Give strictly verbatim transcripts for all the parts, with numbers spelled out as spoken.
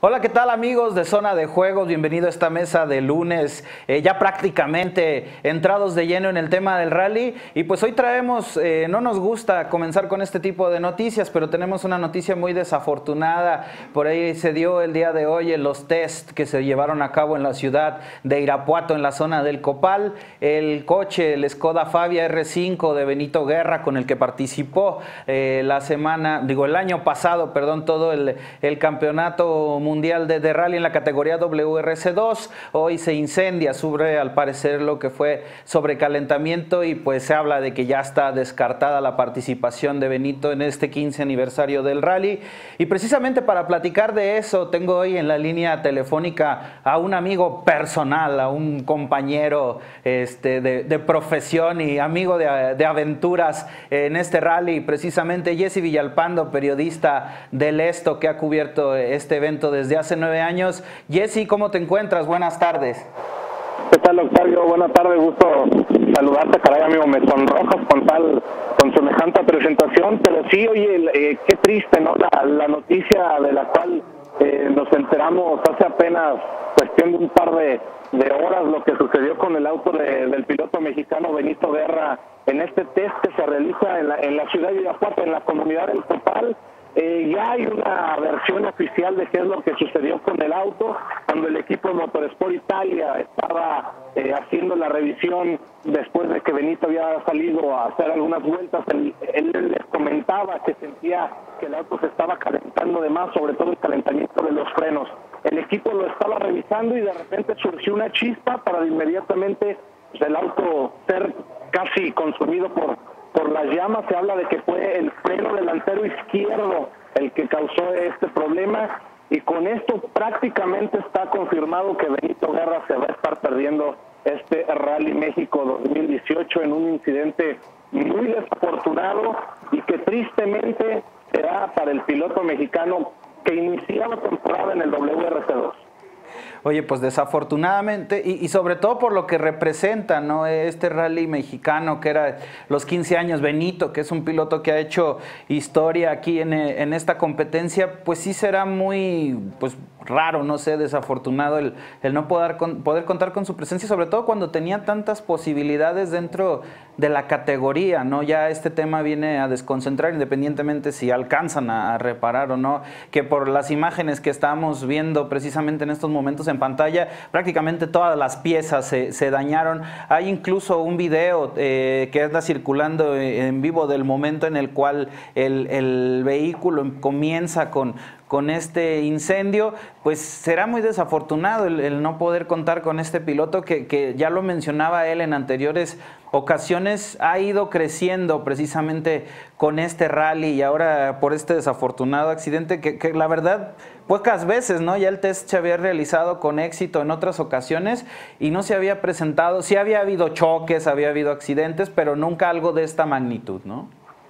Hola, ¿qué tal amigos de Zona de Juegos? Bienvenido a esta mesa de lunes, eh, ya prácticamente entrados de lleno en el tema del rally. Y pues hoy traemos, eh, no nos gusta comenzar con este tipo de noticias, pero tenemos una noticia muy desafortunada. Por ahí se dio el día de hoy en los test que se llevaron a cabo en la ciudad de Irapuato, en la zona del Copal. El coche, el Skoda Fabia R cinco de Benito Guerra, con el que participó eh, la semana, digo el año pasado, perdón, todo el, el campeonato mundial Mundial de, de Rally en la categoría W R C dos, hoy se incendia, sube al parecer lo que fue sobrecalentamiento y pues se habla de que ya está descartada la participación de Benito en este quince aniversario del Rally. Y precisamente para platicar de eso tengo hoy en la línea telefónica a un amigo personal, a un compañero este, de, de profesión y amigo de, de aventuras en este Rally, precisamente Jesse Villalpando, periodista del Esto, que ha cubierto este evento de desde hace nueve años. Jesse, ¿cómo te encuentras? Buenas tardes. ¿Qué tal, Octavio? Buenas tardes, gusto saludarte, caray, amigo, me sonrojas con tal, con semejante presentación, pero sí, oye, eh, qué triste, ¿no? La, la noticia de la cual eh, nos enteramos hace apenas cuestión de un par de, de horas, lo que sucedió con el auto de, del piloto mexicano Benito Guerra en este test que se realiza en la, en la ciudad de Irapuato, en la comunidad del Copal. Eh, ya hay una versión oficial de qué es lo que sucedió con el auto. Cuando el equipo de Motorsport Italia estaba eh, haciendo la revisión después de que Benito había salido a hacer algunas vueltas, él, él les comentaba que sentía que el auto se estaba calentando de más, sobre todo el calentamiento de los frenos. El equipo lo estaba revisando y de repente surgió una chispa para inmediatamente pues, el auto ser casi consumido por por las llamas. Se habla de que fue el freno delantero izquierdo el que causó este problema, y con esto prácticamente está confirmado que Benito Guerra se va a estar perdiendo este Rally México dos mil dieciocho en un incidente muy desafortunado y que tristemente será para el piloto mexicano que inició la temporada en el W R C dos. Oye, pues desafortunadamente, y, y sobre todo por lo que representa, ¿no? Este rally mexicano que era los quince años, Benito, que es un piloto que ha hecho historia aquí en, en esta competencia, pues sí será muy, pues raro, no sé, desafortunado el, el no poder, con, poder contar con su presencia, sobre todo cuando tenía tantas posibilidades dentro de la categoría, ¿no? Ya este tema viene a desconcentrar, independientemente si alcanzan a, a reparar o no, que por las imágenes que estamos viendo precisamente en estos momentos en pantalla, prácticamente todas las piezas se, se dañaron. Hay incluso un video eh, que anda circulando en vivo del momento en el cual el, el vehículo comienza con con este incendio. Pues será muy desafortunado el, el no poder contar con este piloto que, que ya lo mencionaba él en anteriores ocasiones, ha ido creciendo precisamente con este rally y ahora por este desafortunado accidente que, que la verdad pocas veces, ¿no? Ya el test se había realizado con éxito en otras ocasiones y no se había presentado, sí había habido choques, había habido accidentes, pero nunca algo de esta magnitud, ¿no?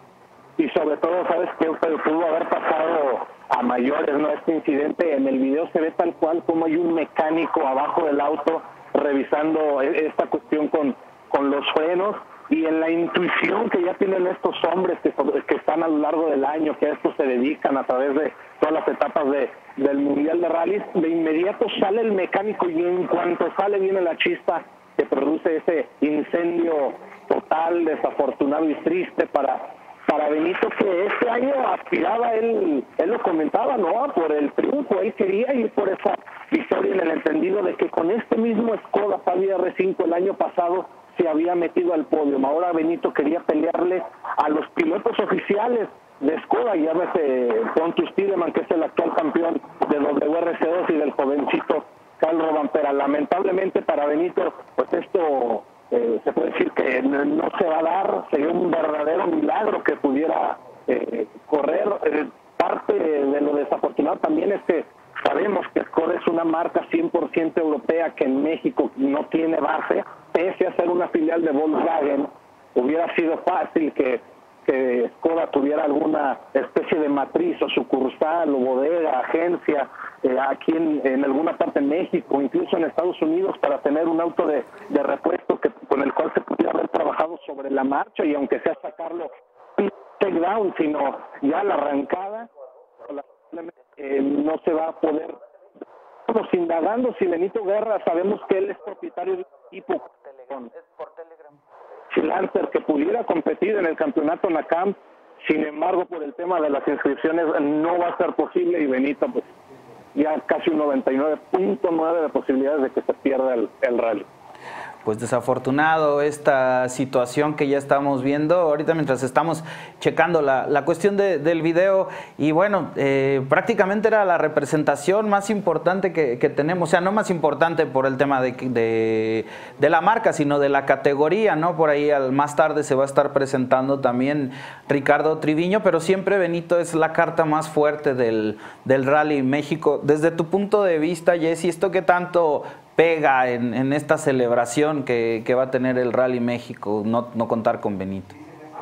Y sobre todo, ¿sabes qué? Pudo haber pasado a mayores, ¿no? Este incidente, en el video se ve tal cual como hay un mecánico abajo del auto revisando esta cuestión con, con los frenos, y en la intuición que ya tienen estos hombres que, que están a lo largo del año, que a esto se dedican a través de todas las etapas de, del Mundial de Rallys, de inmediato sale el mecánico y en cuanto sale viene la chispa que produce ese incendio total, desafortunado y triste para para Benito, que este año aspiraba, él, él lo comentaba, ¿no? Por el triunfo, él quería ir por esa victoria en el entendido de que con este mismo Skoda Fabia R cinco el año pasado se había metido al podio. Ahora Benito quería pelearle a los pilotos oficiales de Skoda, ya ves, eh, Pontus Tiedemann, que es el actual campeón de W R C dos, y del jovencito Karl Rovanpera. Lamentablemente para Benito, pues esto Eh, se puede decir que no, no se va a dar. Sería un verdadero milagro que pudiera eh, correr. Eh, parte de lo desafortunado también es que sabemos que Skoda es una marca cien por ciento europea que en México no tiene base, pese a ser una filial de Volkswagen. Hubiera sido fácil que, que Skoda tuviera alguna especie de matriz o sucursal o bodega, agencia, Eh, aquí en, en alguna parte de México, incluso en Estados Unidos, para tener un auto de, de repuesto que, con el cual se pudiera haber trabajado sobre la marcha, y aunque sea sacarlo no takedown, sino ya la arrancada, eh, no se va a poder estábamos indagando si Benito Guerra, sabemos que él es propietario de un equipo con freelancer que pudiera competir en el campeonato NACAM. Sin embargo, por el tema de las inscripciones no va a ser posible y Benito pues ya casi un noventa y nueve punto nueve de posibilidades de que se pierda el, el rally. Pues desafortunado esta situación que ya estamos viendo ahorita mientras estamos checando la, la cuestión de, del video y bueno, eh, prácticamente era la representación más importante que, que tenemos, o sea, no más importante por el tema de, de, de la marca, sino de la categoría, ¿no? Por ahí al, más tarde se va a estar presentando también Ricardo Triviño, pero siempre Benito es la carta más fuerte del, del Rally México. Desde tu punto de vista, Jesse, ¿esto qué tanto pega en, en esta celebración que, que va a tener el Rally México, no, no contar con Benito?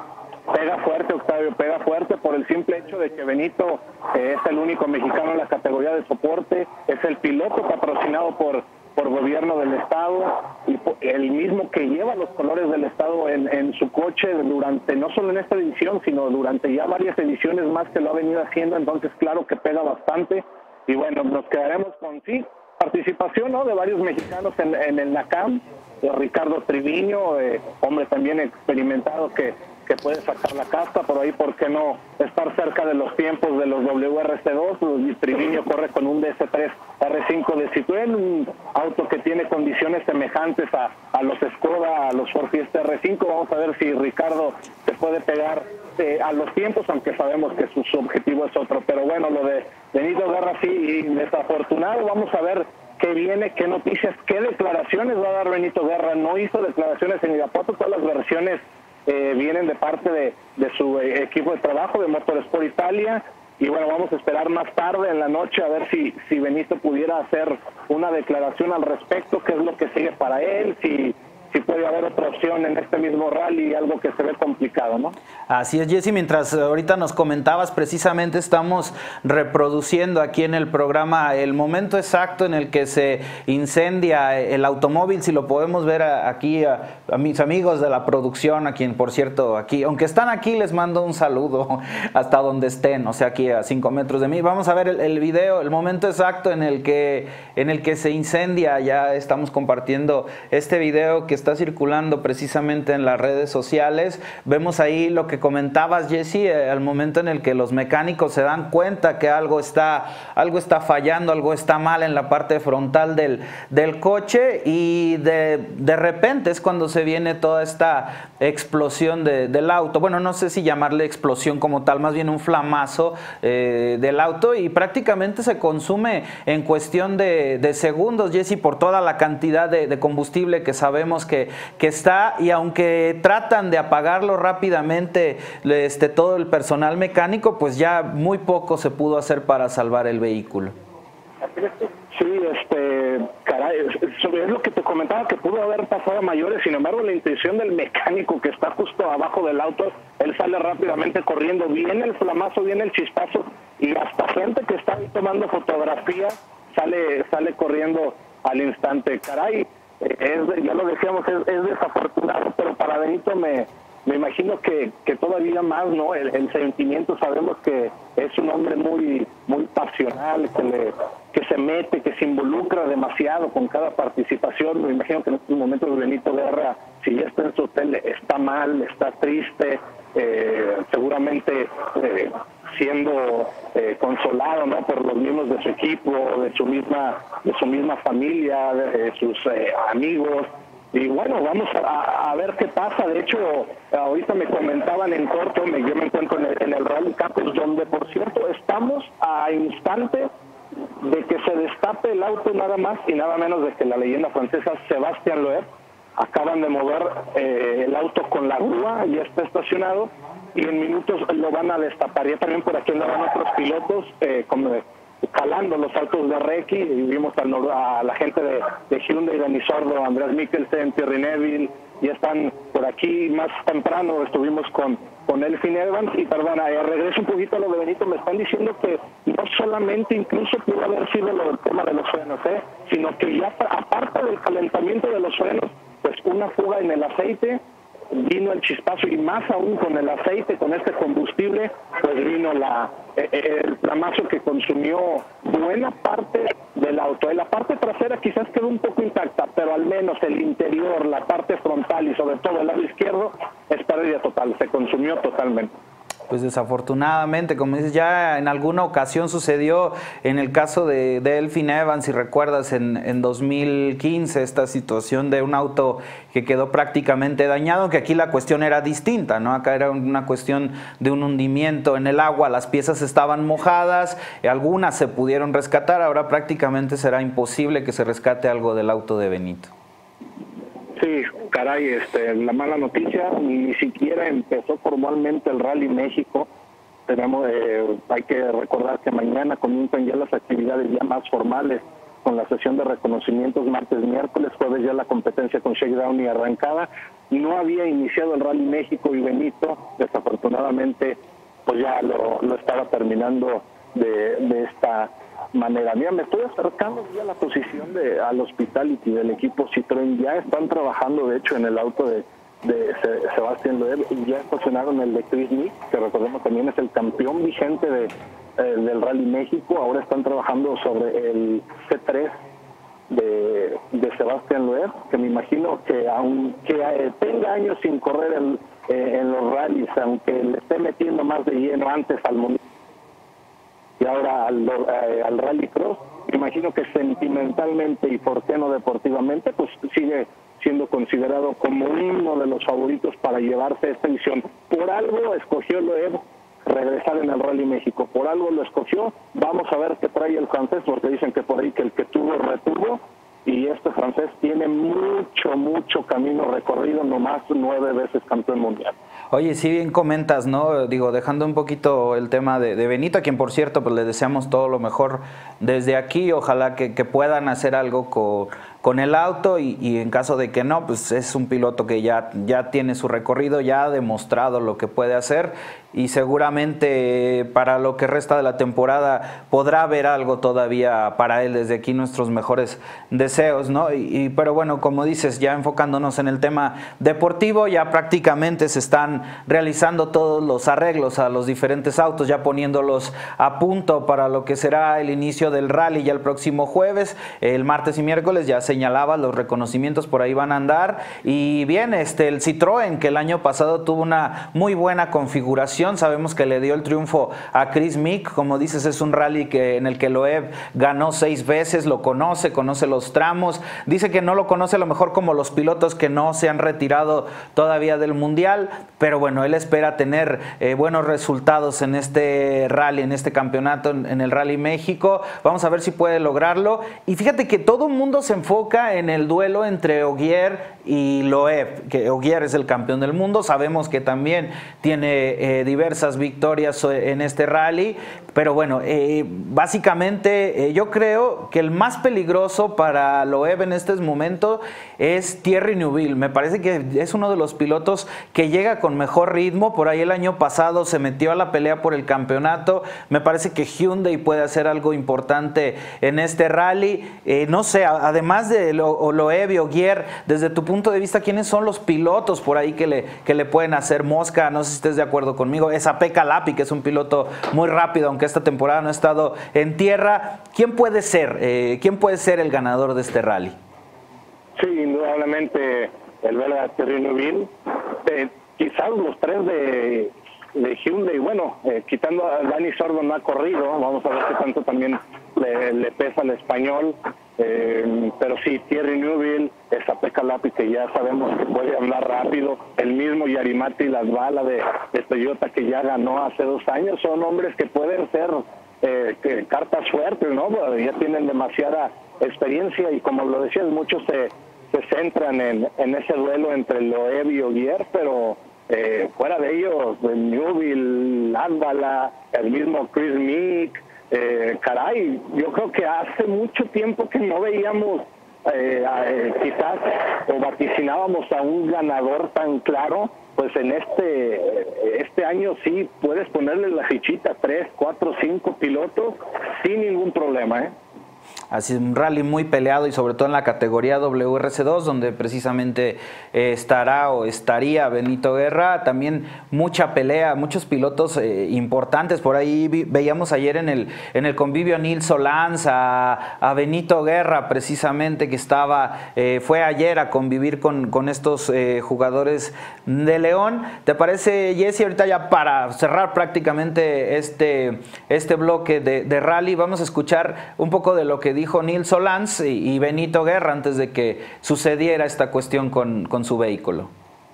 Pega fuerte, Octavio, pega fuerte por el simple hecho de que Benito eh, es el único mexicano en la categoría de soporte, es el piloto patrocinado por, por gobierno del estado y el mismo que lleva los colores del estado en, en su coche durante, no solo en esta edición, sino durante ya varias ediciones más que lo ha venido haciendo, entonces claro que pega bastante y bueno, nos quedaremos con sí. Participación, ¿no?, de varios mexicanos en, en el NACAM, de Ricardo Triviño, eh, hombre también experimentado que, que puede sacar la casta, por ahí, ¿por qué no estar cerca de los tiempos de los W R C dos? Y Triviño corre con un D S tres R cinco de Citroën, un auto que tiene condiciones semejantes a, a los Skoda, a los Ford Fiesta R cinco. Vamos a ver si Ricardo se puede pegar eh, a los tiempos, aunque sabemos que su, su objetivo es otro. Pero bueno, lo de Benito Guerra sí, desafortunado. Vamos a ver qué viene, qué noticias, qué declaraciones va a dar Benito Guerra. No hizo declaraciones en Irapuato, todas las versiones eh, vienen de parte de, de su eh, equipo de trabajo de Motorsport Italia. Y bueno, vamos a esperar más tarde en la noche a ver si, si Benito pudiera hacer una declaración al respecto, qué es lo que sigue para él, si... si puede haber otra opción en este mismo rally, algo que se ve complicado, ¿no? Así es, Jesse, mientras ahorita nos comentabas, precisamente estamos reproduciendo aquí en el programa el momento exacto en el que se incendia el automóvil, si lo podemos ver aquí a, a mis amigos de la producción, a quien por cierto aquí, aunque están aquí, les mando un saludo hasta donde estén, o sea, aquí a cinco metros de mí. Vamos a ver el, el video, el momento exacto en el que, en el que se incendia. Ya estamos compartiendo este video que está circulando precisamente en las redes sociales. Vemos ahí lo que comentabas, Jesse, eh, al momento en el que los mecánicos se dan cuenta que algo está, algo está fallando, algo está mal en la parte frontal del, del coche y de, de repente es cuando se viene toda esta explosión de, del auto. Bueno, no sé si llamarle explosión como tal, más bien un flamazo eh, del auto y prácticamente se consume en cuestión de, de segundos, Jesse, por toda la cantidad de, de combustible que sabemos que, que está, y aunque tratan de apagarlo rápidamente este, todo el personal mecánico, pues ya muy poco se pudo hacer para salvar el vehículo. Sí, este, caray, es lo que te comentaba, que pudo haber pasado a mayores. Sin embargo, la intuición del mecánico que está justo abajo del auto, él sale rápidamente corriendo, viene el flamazo, viene el chispazo, y hasta gente que está tomando fotografías sale, sale corriendo al instante. Caray, es, ya lo decíamos, es, es desafortunado, pero para Benito me, me imagino que, que todavía más, ¿no? El, el sentimiento, sabemos que es un hombre muy, muy pasional, que, le, que se mete, que se involucra demasiado con cada participación. Me imagino que en estos momentos Benito Guerra, si ya está en su hotel, está mal, está triste, eh, seguramente eh, siendo eh, consolado, ¿no?, por los miembros de su equipo, de su misma, de su misma familia, de sus eh, amigos. Y bueno, vamos a, a ver qué pasa. De hecho, ahorita me comentaban en corto, me, yo me encuentro en el, en el Rally Campos, donde por cierto estamos a instante de que se destape el auto, nada más y nada menos de que la leyenda francesa Sébastien Loeb. Acaban de mover eh, el auto con la grúa, ya está estacionado y en minutos lo van a destapar. Ya también por aquí andaban otros pilotos eh, como calando los saltos de Recchi, y vimos al, a la gente de, de Hyundai, Dani Sordo, Andrés Mikkelsen, Thierry Neville, ya están por aquí. Más temprano estuvimos con, con Elfyn Evans. Y perdona, eh, regreso un poquito a lo de Benito, me están diciendo que no solamente incluso pudo haber sido lo del tema de los frenos, ¿eh? sino que ya aparte del calentamiento de los frenos, pues una fuga en el aceite, vino el chispazo, y más aún con el aceite, con este combustible, pues vino la, el plamazo que consumió buena parte del auto. En la parte trasera quizás quedó un poco intacta, pero al menos el interior, la parte frontal y sobre todo el lado izquierdo es pérdida total, se consumió totalmente. Pues desafortunadamente, como dices, ya en alguna ocasión sucedió en el caso de, de Elfyn Evans, si recuerdas, en, en dos mil quince, esta situación de un auto que quedó prácticamente dañado, que aquí la cuestión era distinta, ¿no? Acá era una cuestión de un hundimiento en el agua, las piezas estaban mojadas, algunas se pudieron rescatar, ahora prácticamente será imposible que se rescate algo del auto de Benito. Sí, caray, este, la mala noticia, ni siquiera empezó formalmente el Rally México. Tenemos, eh, hay que recordar que mañana comienzan ya las actividades ya más formales con la sesión de reconocimientos martes, miércoles, jueves ya la competencia con shakedown y arrancada. No había iniciado el Rally México y Benito, desafortunadamente, pues ya lo, lo estaba terminando de, de esta manera. Mira, me estoy acercando ya a la posición de al hospitality del equipo Citroën. Ya están trabajando, de hecho, en el auto de, de Sebastián Loeb. Ya estacionaron el de Chris Meek, que recordemos también es el campeón vigente de, eh, del Rally México. Ahora están trabajando sobre el C tres de, de Sebastián Loeb, que me imagino que aunque eh, tenga años sin correr en, eh, en los rallies, aunque le esté metiendo más de lleno antes al mundial y ahora al, eh, al Rallycross, me imagino que sentimentalmente y por qué no deportivamente, pues sigue siendo considerado como uno de los favoritos para llevarse esta edición. Por algo escogió Loeb regresar en el Rally México, por algo lo escogió. Vamos a ver qué trae el francés, porque dicen que por ahí que el que tuvo retuvo, y este francés tiene mucho, mucho camino recorrido, nomás nueve veces campeón mundial. Oye, sí bien comentas, ¿no? Digo, dejando un poquito el tema de, de Benito, a quien por cierto pues le deseamos todo lo mejor desde aquí, ojalá que, que puedan hacer algo con, con el auto y, y en caso de que no, pues es un piloto que ya, ya tiene su recorrido, ya ha demostrado lo que puede hacer y seguramente para lo que resta de la temporada podrá haber algo todavía para él. Desde aquí nuestros mejores deseos, ¿no? Y, y, pero bueno, como dices, ya enfocándonos en el tema deportivo, ya prácticamente se están realizando todos los arreglos a los diferentes autos, ya poniéndolos a punto para lo que será el inicio del rally ya el próximo jueves, el martes y miércoles. Ya señalaba, los reconocimientos por ahí van a andar. Y bien, este, el Citroën, que el año pasado tuvo una muy buena configuración, sabemos que le dio el triunfo a Chris Meek, como dices, es un rally que, en el que Loeb ganó seis veces, lo conoce, conoce los tramos, dice que no lo conoce a lo mejor como los pilotos que no se han retirado todavía del mundial, pero bueno, él espera tener eh, buenos resultados en este rally, en este campeonato, en, en el Rally México. Vamos a ver si puede lograrlo. Y fíjate que todo el mundo se enfoca en el duelo entre Ogier y Loeb, que Ogier es el campeón del mundo, sabemos que también tiene eh, diversas victorias en este rally, pero bueno, eh, básicamente eh, yo creo que el más peligroso para Loeb en este momento es Thierry Neuville. Me parece que es uno de los pilotos que llega con mejor ritmo. Por ahí el año pasado se metió a la pelea por el campeonato. Me parece que Hyundai puede hacer algo importante en este rally. Eh, no sé, además de Lo, Loeb y Ogier, desde tu punto de vista, ¿quiénes son los pilotos por ahí que le, que le pueden hacer mosca? No sé si estés de acuerdo conmigo. Es Pecca Lappi, que es un piloto muy rápido, aunque esta temporada no ha estado en tierra. ¿Quién puede ser? Eh, ¿Quién puede ser el ganador de este rally? Sí, indudablemente el belga Thierry Neuville. Eh, quizás los tres de, de Hyundai, bueno, eh, quitando a Dani Sordo no ha corrido, vamos a ver qué tanto también le, le pesa al español, eh, pero sí, Thierry Neuville, esa Pecca Lappi que ya sabemos que puede hablar rápido, el mismo Yarimati Lasvala de, de Toyota que ya ganó hace dos años, son hombres que pueden ser eh, que, cartas fuertes, ¿no? Ya tienen demasiada experiencia y como lo decías, muchos se se centran en, en ese duelo entre Loeb y Ogier, pero eh, fuera de ellos, Neuville, Lasvala, el mismo Chris Meek, eh, caray, yo creo que hace mucho tiempo que no veíamos eh, eh, quizás o vaticinábamos a un ganador tan claro. Pues en este este año sí puedes ponerle la fichita, tres, cuatro, cinco pilotos sin ningún problema, ¿eh? Así es, un rally muy peleado y sobre todo en la categoría W R C dos, donde precisamente eh, estará o estaría Benito Guerra. También mucha pelea, muchos pilotos eh, importantes. Por ahí vi, veíamos ayer en el, en el convivio a Nils Solans, a, a Benito Guerra precisamente, que estaba, eh, fue ayer a convivir con, con estos eh, jugadores de León. ¿Te parece, Jesse? Ahorita ya para cerrar prácticamente este, este bloque de, de rally, vamos a escuchar un poco de lo que dijo Nils Solans y, y Benito Guerra antes de que sucediera esta cuestión con, con su vehículo.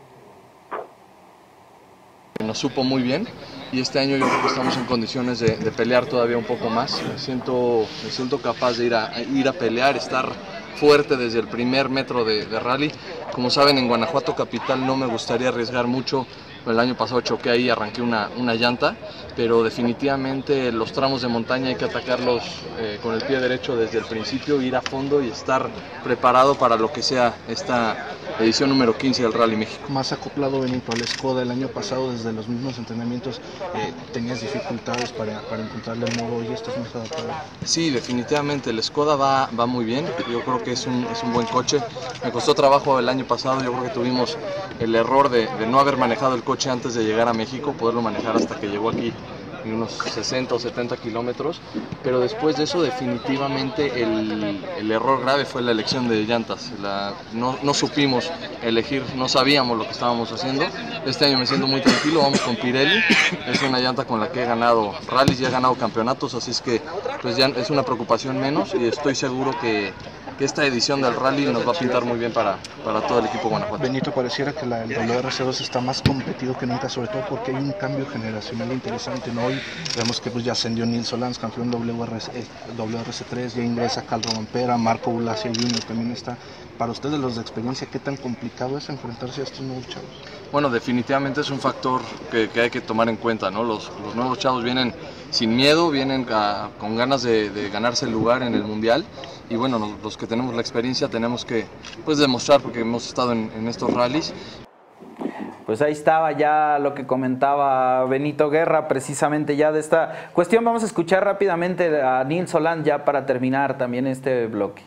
Nos supo muy bien y este año yo creo que estamos en condiciones de, de pelear todavía un poco más. Me siento, me siento capaz de ir a, ir a pelear, estar fuerte desde el primer metro de, de rally. Como saben, en Guanajuato capital no me gustaría arriesgar mucho. El año pasado choqué ahí, arranqué una, una llanta, pero definitivamente los tramos de montaña hay que atacarlos eh, con el pie derecho desde el principio, ir a fondo y estar preparado para lo que sea esta edición número quince del Rally México. Más acoplado, Benito, al Skoda el año pasado, desde los mismos entrenamientos, eh, ¿tenías dificultades para, para encontrarle el modo y esto es más adaptado? Sí, definitivamente, el Skoda va, va muy bien, yo creo que es un, es un buen coche. Me costó trabajo el año pasado, yo creo que tuvimos el error de, de no haber manejado el coche antes de llegar a México, poderlo manejar hasta que llegó aquí en unos sesenta o setenta kilómetros, pero después de eso definitivamente el, el error grave fue la elección de llantas. La, no, no supimos elegir, no sabíamos lo que estábamos haciendo. Este año me siento muy tranquilo, vamos con Pirelli, es una llanta con la que he ganado rallies y he ganado campeonatos, así es que pues ya es una preocupación menos y estoy seguro que que esta edición del rally nos va a pintar muy bien para, para todo el equipo Guanajuato. Benito, pareciera que la, el W R C dos está más competido que nunca, sobre todo porque hay un cambio generacional interesante, ¿no? Hoy vemos que pues, ya ascendió Nils Solans, campeón W R C, W R C tres, ya ingresa Calvo Vampera, Marco Bulacia junior también está. Para ustedes, los de experiencia, ¿qué tan complicado es enfrentarse a estos nuevos chavos? Bueno, definitivamente es un factor que, que hay que tomar en cuenta, ¿no? Los, los nuevos chavos vienen sin miedo, vienen a, con ganas de, de ganarse el lugar en el Mundial y bueno, nos, los que tenemos la experiencia tenemos que pues, demostrar porque hemos estado en, en estos rallies. Pues ahí estaba ya lo que comentaba Benito Guerra precisamente ya de esta cuestión. Vamos a escuchar rápidamente a Nils Solans ya para terminar también este bloque.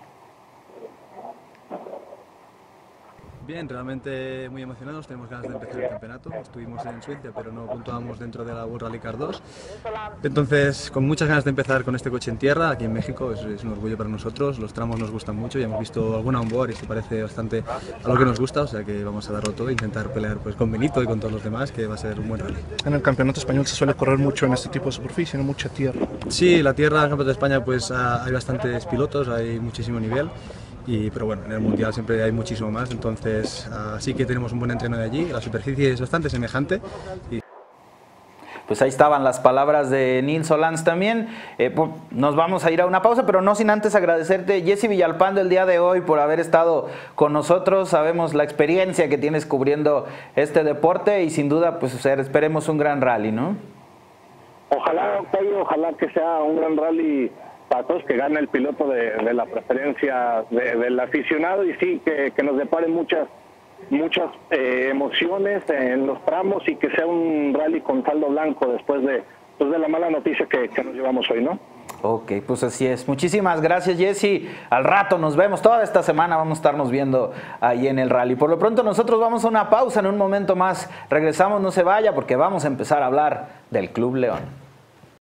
Bien, realmente muy emocionados, tenemos ganas de empezar el campeonato. Estuvimos en Suecia, pero no puntuamos dentro de la World Rally Car dos. Entonces, con muchas ganas de empezar con este coche en tierra, aquí en México, es, es un orgullo para nosotros. Los tramos nos gustan mucho, ya hemos visto alguna onboard y se parece bastante a lo que nos gusta, o sea que vamos a darlo todo e intentar pelear pues, con Benito y con todos los demás, que va a ser un buen rally. En el campeonato español se suele correr mucho en este tipo de superficie, no mucha tierra. Sí, la tierra en el campeonato de España pues hay bastantes pilotos, hay muchísimo nivel. Y, pero bueno, en el Mundial siempre hay muchísimo más, entonces uh, sí que tenemos un buen entreno de allí, la superficie es bastante semejante. Y... Pues ahí estaban las palabras de Nils Solans también. Eh, pues nos vamos a ir a una pausa, pero no sin antes agradecerte, Jesse Villalpando, el día de hoy por haber estado con nosotros. Sabemos la experiencia que tienes cubriendo este deporte y sin duda pues esperemos un gran rally, ¿no? Ojalá, Octavio, ojalá que sea un gran rally para todos, que gane el piloto de, de la preferencia de, del aficionado y sí, que, que nos depare muchas muchas eh, emociones en los tramos y que sea un rally con saldo blanco después de, después de la mala noticia que, que nos llevamos hoy, ¿no? Ok, pues así es. Muchísimas gracias, Jesse. Al rato nos vemos. Toda esta semana vamos a estarnos viendo ahí en el rally. Por lo pronto nosotros vamos a una pausa. En un momento más regresamos. No se vaya porque vamos a empezar a hablar del Club León.